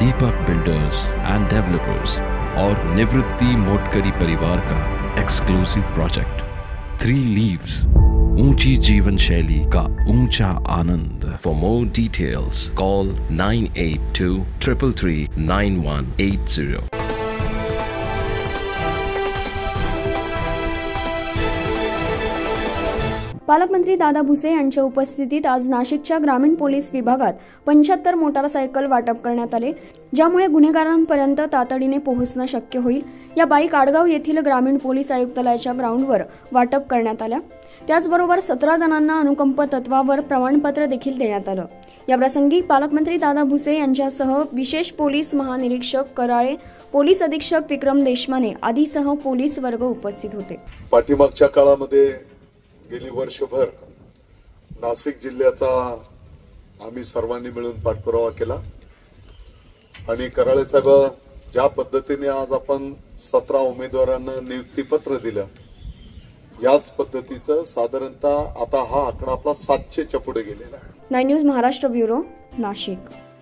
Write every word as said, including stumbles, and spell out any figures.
Deepak builders end developers और निवृत्ति मोटकरी परिवार का एक्सक्लूसिव प्रोजेक्ट थ्री लीव्स, ऊंची जीवन शैली का ऊंचा आनंद। For more details call nine eight two triple three nine one eight zero. पालकमंत्री दादा भुसे यांच्या उपस्थितीत आज नाशिकच्या ग्रामीण पोलीस विभागात पंच्याहत्तर मोटारसायकल वाटप करण्यात आले, ज्यामुळे गुन्हेगारांपर्यंत तातडीने पोहोचणे शक्य होईल। या बाईक आडगाव येथील ग्रामीण पोलीस आयुक्तालयाच्या ग्राउंडवर वाटप करण्यात आल्या। त्याचबरोबर सतरा जणांना अनुकंप तत्वावर प्रमाणपत्र देखील देण्यात आलं। या प्रसंगी पालकमंत्री दादा भुसे यांच्यासह विशेष पोलीस महानिरीक्षक कराळे, पोलीस अधीक्षक विक्रम देशमाने आदीसह पोलीस वर्ग उपस्थित होते। पाठीमागच्या काळामध्ये गेली वर्षभर नाशिक जिल्ह्याचा आम्ही सर्वांनी मिळून पाठपुरावा केला आणि कराळे साहेब ज्या पद्धतीने आज आपण सतरा उमेदवारांना नियुक्तीपत्र दिलं, याच पद्धतीचं साधारणतः आता हा आकडा आपला सातशेच्या पुढे गेलेला आहे। Nine news Maharashtra bureau, Nashik.